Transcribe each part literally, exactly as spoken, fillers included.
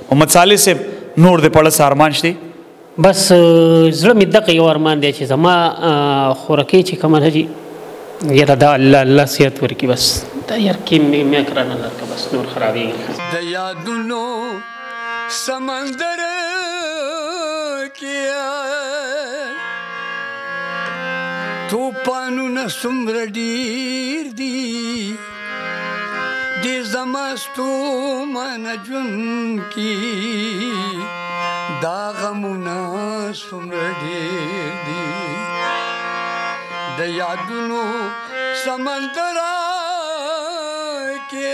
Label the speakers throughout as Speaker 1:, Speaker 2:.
Speaker 1: محمد صالح صاحب نور دې پړه ارمان شته
Speaker 2: بس زړه مې دغه یو ارمان دی چې زما خوراکي چې کومه ده یاره دا الله الله صحت ورکړي بس دا یار کې مې کرانه لکه بس نور خرابېږي
Speaker 3: د یادونو سمندر کې توپانونه څومره ډېر دي د زما ستومانه ژوند کې دا غمونه څومره ډېر دي د یادونو سمندر کې.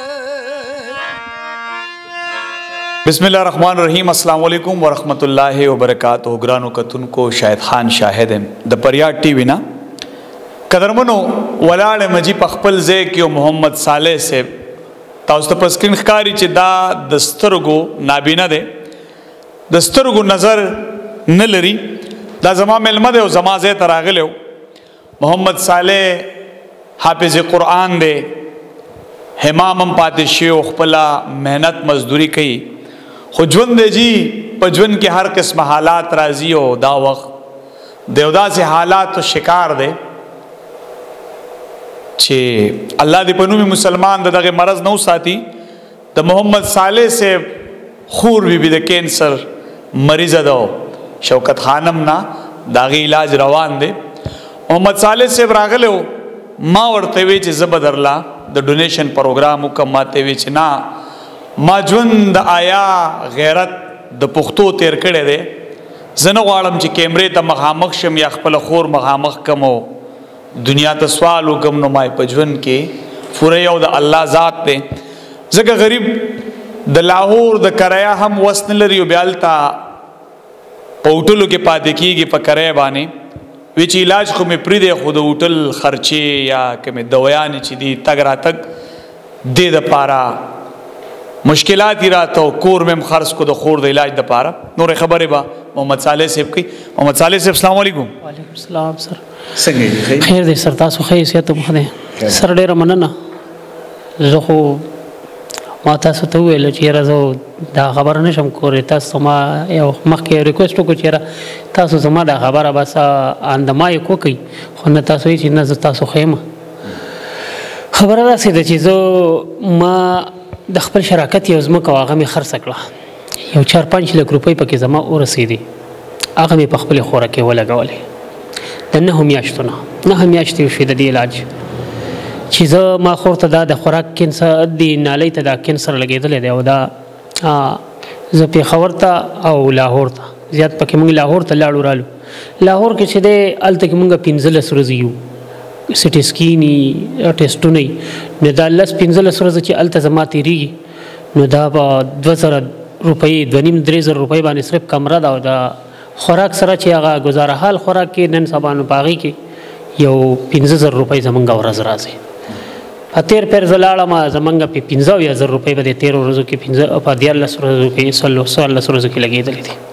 Speaker 1: بسم الله الرحمن الرحیم. السلام علیکم ورحمۃ اللہ وبرکاتہ. ګرانو کتونکو شاهد خان شاهد د پریاد ټي وی نا قدرمنو ولاړ مجی په خپل ځای کې محمد صالح صاحب تاسو ته په سکرین ښکاري چې دا د سترګو نابینا دی د سترګو نظر نه لري. دا زما ملمه دی او زما ځای ته راغلی محمد صالح حافظ قرآن دی امام هم پاتې شوی او خپله محنت مزدوري کوي خو ژوند دی جی په ژوند کې هر قسم حالات راځي او دا وخت د یو داسې حالاتو شکار دی چې الله دې په نوم مسلمان د دغه مرض نه وساتي. د محمد صالح صاحب خور بیبي د کینسر مریضه ده شوکت خانم نه د هغې علاج روان دی. محمد صالح صاحب راغلی و ما ورته وی چې زه به درله د ډونیشن پروګرام وکړم. ما ته وی چې نه ما ژوند د آیا غیرت د پښتو تیر کړی دی زه نه غواړم چې کیمرې ته مخامخ شم یا خپله خور مخامخ کم او دنیا ته سوال وکړم نو ما په ژوند کې پوره یو د الله ذات دی. ځکه غریب د لاهور د کرایه هم وس نه لري او بیا هلته په هوټلو کې پاتې کېږي په کرایه باندې وی چې علاج خو مې پرېږدی خو د هوټل خرچې یا کومې دویانې چې دي تګ راتګ دې دپاره مشکلات یې راته او کور مې هم خرڅ کړو د خور د علاج دپاره. نورې خبرې به محمد صالح صاحب کوي. محمد صالح صاحب السلام علیکم.
Speaker 2: وعلیکم السلام سر.
Speaker 1: څنګه یې
Speaker 2: خیر دی سر تاسو ښه صحت مو ښه دی سر ډېره مننه. زه خو ما تاسو ته وویل چې یاره زه دا خبره نه شم کولی تاسو ما یو مخکې یو ریکویسټ وکړو چې یاره تاسو زما دا خبره بس اندمایک وکړئ خو نه تاسو وایي چې نه زه تاسو ښه یم. خبره داسې ده چې زه ما د خپل شراکت یو ځمکه وه هغه مې خرڅه کړه یو چار پنځ لک روپۍ پکې زما ورسېدې هغه مې په خپلې خوراکې ولګولې د نهو میاشتو نه نهه میاشتې وشوې د دې علاج چې زه ما خور ته دا د خوراک کینسر د نالۍ ته دا کینسر لګېدلی دی او دا زه پېښور ته او لاهور ته زیات پکې موږ لاهور ته لاړو رالو. لاهور کې چې دی هلته کې موږ پنځلس ورځې یو سټي سکین ټیسټونه یي نو دا لس پنځلس ورځې چې هلته زما تېرېږي نو دا به دوه زره روپۍ دوه نیم درې زره روپۍ باندې صرف کمره ده او د خوراک سره چې هغه ګزاره حال خوراک کې نن سبا نو په هغې کې یو پنځه زره روپۍ زموږ ورځ راځي. په تېر پیر زه لاړم زموږ په پنځه اویا زره روپۍ به د تېرو ورځو کې پنځه په دیارلس ورځو کې څوارلس ورځو کې لګېدلې دي.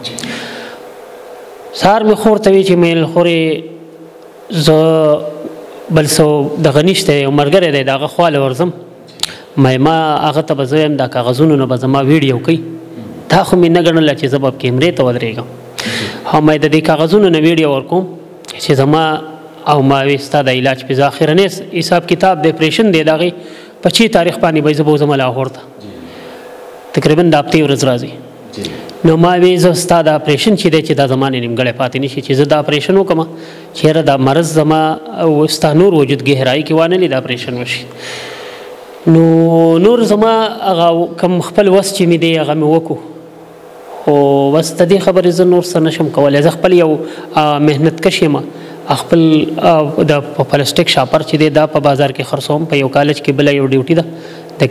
Speaker 2: سهار مې خور ته وی چې میل خورې زه بل څه دغه نشته یو ملګری دی د هغه خواله ورځم ما ما هغه ته به زه یم دا کاغذونو نه به زما ویډیو کوي دا خو مې نه ګڼله چې زه به کیمرې ته ودرېږم او ما د دې کاغذونو نه ویډیو ورکوم چې زما او ما وی ستا د علاج په آخرنی حساب کتاب د اپریشن دی د هغې په چې تاریخ باندې به زه به وځم لاهور ته تقریبا د هفتې ورځ راځي نو ما وی زه ستا د اپریشن چې دی چې دا زما نه نیمګړی پاتې نه شي چې زه د اپریشن وکړم چې یاره دا مرض زما او ستا نور وجود ګهرایي کې وانه لي د اپریشن وشي نو نور زما هغه کوم خپل وس چې مې دی هغه مې وکړو خو بس د دې خبرې زه نور څه نشم کولی. زه خپل یو محنت کش یم خپل د پلاستیک شاپر چې دی دا په بازار کې خرڅوم په یو کالج کې بله یو ډیوټي ده د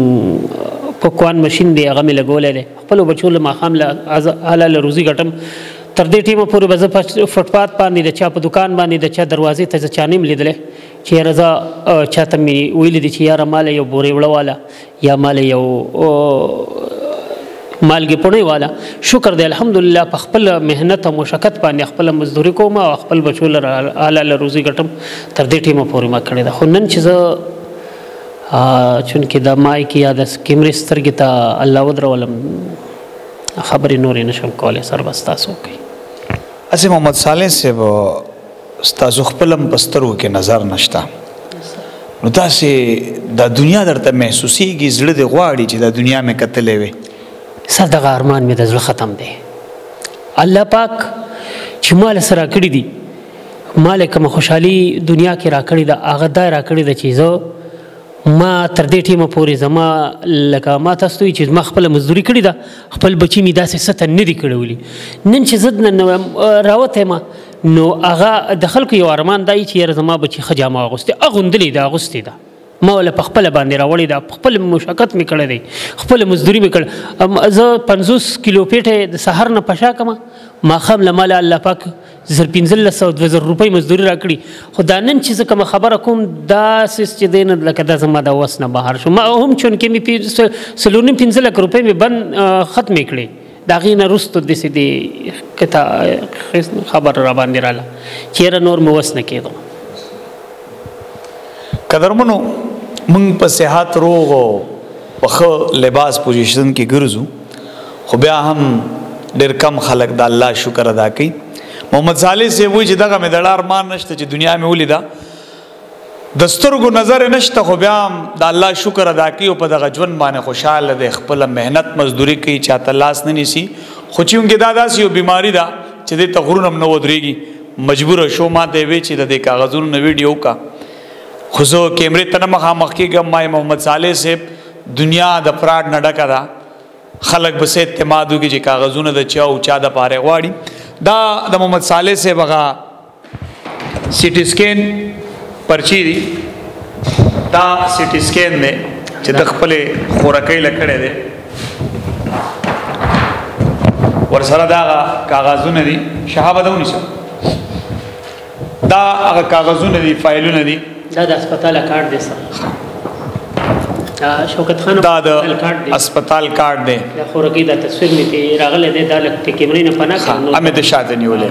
Speaker 2: پکوان مشین دی هغه مې لګولی دی خپلو بچو له ماښام له حلاله روزي ګټم تر دې ټیمه پورې به زه په فټپات باندې د چا په دکان باندې د چا دروازې ته زه چا نه یم لیدلی چې یاره زه چاته مې ویلي دي چې یاره ماله یو بورې وړه والا یا ماله یو مالګې پوڼۍ والا شکر دی الحمدلله په خپل محنت او مشقت باندې خپله مزدوري کوم او خپل بچو له حلاله روزي ګټم تر دې ټیمه پورې ما کړې ده. خو نن چې زه چونکې دا مای کې یا د کیمرې سترګې ته الله ودرولم خبرې نورې نشم کولی سر به ستاسو وکړي.
Speaker 1: اسې محمد صالح صاحب ستاسو خپل هم په سترګو کې نظر نشته نو تاسې دا دنیا درته محسوسېږي زړه دې غواړي چې دا دنیا مې کتلی وې؟
Speaker 2: سر دغه ارمان مې د زړه ختم دی. الله پاک چې ما له څه راکړي دي ما له کومه خوشحالي دنیا کې راکړې ده هغه دا راکړې ده چې زه ما تر دې ټیمه پورې زما لکه ما تاسو ته چې زما خپله مزدوري کړې ده خپل بچي مې داسې څه ته نه دي کړولي. نن چې زه نن راوتی یم نو هغه د خلکو یو ارمان دا چې یاره زما بچي ښه جامه اغوستې اغوندلې ده اغوستې ده ما ولا په خپله باندې راوړې ده خپل مشقت مې کړی دی خپله مزدوري مې کړ زه پنځوس کیلو پیټې د سهار نه پشا کړم ماښام له ماله الله پاک زر پنځلس سوه دوه زره روپۍ مزدوري راکړي خو دا نن چې زه کومه خبره کوم داسې چې دی نه لکه دا زما د وس نه بهر شو ما هم چونکې مې څلور نیم پنځه لکه روپۍ مې بند ختمې کړې د هغې نه وروسته داسې د خبر را باندې راله چې یاره نور مې وس نه کېدو.
Speaker 1: قدرمنو موږ په صحت روغ او په ښه لباس پوزیشن کې ګرځو خو بیا هم ډېر کم خلک د الله شکر ادا کوي. محمد صالح صاحب وایي چې دغه مې دړه ارمان نشته چې دنیا مې ولیده د سترګو نظر نشته خو بیا هم د الله شکر ادا کوي او په دغه ژوند باندې خوشحاله دی خپله محنت مزدوري کوي چاته لاس نه نیسي خو چونکې دا داسې یو بیماري ده چې دې ته غرونه هم نه ودرېږي مجبوره شو ما ته یې وی چې د دې کاغذونو نه ویډیو وکړه خو زه کیمرې ته نه مخامخ کېږم ما محمد صالح صاحب دنیا د فراډ نه ډکه ده خلک بس اعتماد وکړي چې کاغذونه د چا او چا د پاره غواړي. دا د محمد صالح صاحب هغه سی ټي سکین پرچی دی دا سی ټي سکین دی چې د خپلې خوراکۍ له کړی دی ورسره دا هغه کاغذونه دي شهابه ده ونیسه دا هغه کاغذونه دي فایلونه دي
Speaker 2: دا د هسپتال کارت دی سر شوکت خان
Speaker 1: دا د هسپتال کارت دی
Speaker 2: دا خوراکۍ دا تصویر مې پې راغلی دی دا لږ د کیمرې نه پناه کړم
Speaker 1: امې د شاته نیولې.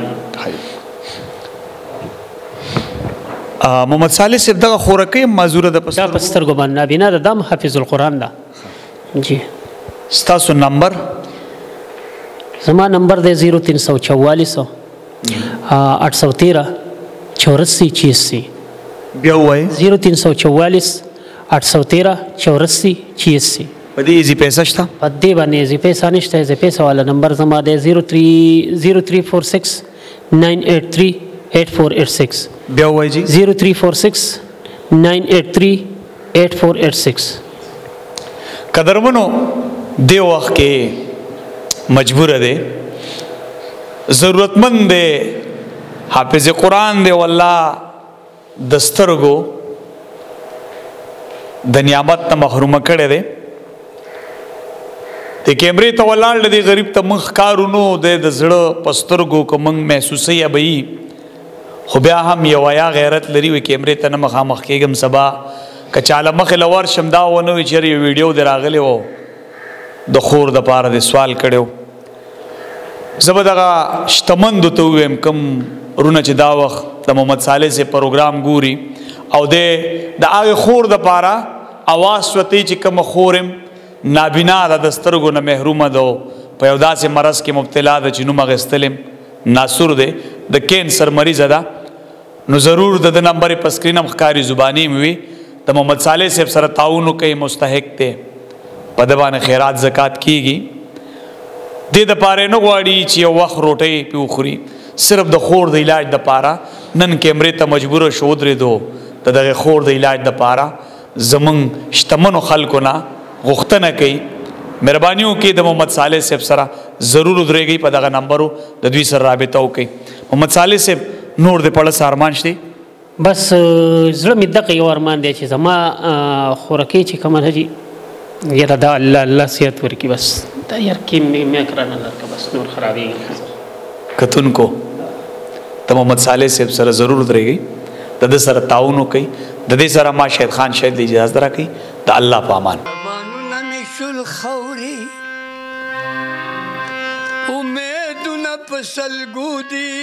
Speaker 1: محمد صالح صاحب دغه خوراکۍ معذوره ده
Speaker 2: دا په سترګو باندې نابینا ده دا هم حافظ القرآن ده. جی
Speaker 1: ستاسو نمبر
Speaker 2: زما نمبر دی زیرو تین سو چوالیس آٹھ سو تیرہ چورسی چھیاسی
Speaker 1: بیا ووایئ
Speaker 2: زیرو تین سو چوالیس آٹھ سو تیرہ چورسی چھیاسی.
Speaker 1: په دې ایزي پیسه شته؟
Speaker 2: په دې باندې ایزي پیسه نشته ایزي پیسه والا نمبر زما دی زیرو تھری زیرو تھری فور سکس نائن ایٹ تھری ایٹ فور ایٹ سکس
Speaker 1: بیا ووایئ جی
Speaker 2: زیرو تھری فور سکس نائن ایٹ تھری ایٹ فور ایٹ سکس.
Speaker 1: قدرمنو دې وخت کې مجبوره دی ضرورتمند دی حافظ قرآن دی والله د سترګو د نعمت نه محرومه کړی دی د کیمرې ته ولاړ دی غریب ته موږ ښکارو دی د زړه په سترګو که موږ محسوسوي به یي خو بیا هم یو حیا غیرت لري وي کیمرې ته نه مخامخ کېږم سبا که چاله مخې له ورشم دا ونه وي چېرې یو ویډیو دې راغلی و د خور دپاره دې سوال کړی و زه به دغه شتمندو ته ووایم کوم رونه چې دا وخت د محمد صالح صاحب پروګرام ګوري او د د هغې خور دپاره اواز سوتی چې کومه خور یم نابینا ده د سترګو نه محرومه ده په یو داسې مرض کې مبتلا ده چې نوم اخیستل ناسور دی د کینسر مریضه ده نو ضرور د ده نمبر یې په سکرین هم ښکاري زباني مې وي د محمد صالح صاحب سره تعاون کوي مستحق دی په ده باندې خیرات زکات کیږي دې دپاره یې نه غواړي چې یو وخت روټۍ پې وخوري صرف د خور د علاج دپاره نن کیمرې ته مجبوره شو ودرېدو د دغې خور د علاج دپاره زموږ شتمنو خلکو نه غوښتنه کوي مهرباني وکړئ د محمد صالح صاحب سره ضرور ودرېږئ په دغه نمبرو د دوی سره رابطه وکړئ. محمد صالح صاحب نور د پړه څه ارمان شته؟
Speaker 2: بس زړه مې دغه یو ارمان دی چې زما خوراکۍ چې کومه ده جي یاره دا الله الله صحت ورکړي بس دا یار کې مې کرانه درکړه بس نور خرابېږي.
Speaker 1: کتونکو د محمد صالح صاحب سره ضرور ودرېږئ د ده سره تعاون وکړئ د دې سره ما شهید خان شهید د اجازه راکړئ د الله په امان.
Speaker 3: الخوري امیدونه په سلګو دي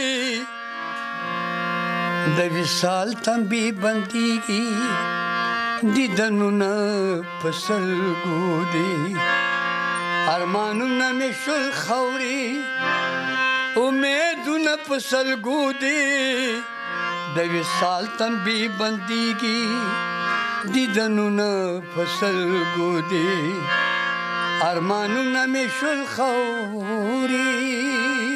Speaker 3: د وصال تنبي بنديږي دیدنونه په سلګو دي ارمانونه مې شول خاورې امیدونه په سلګو دي د وصال تنبي بنديږي دیدنونه په سلګو دي ارمانونه مې شول خاورې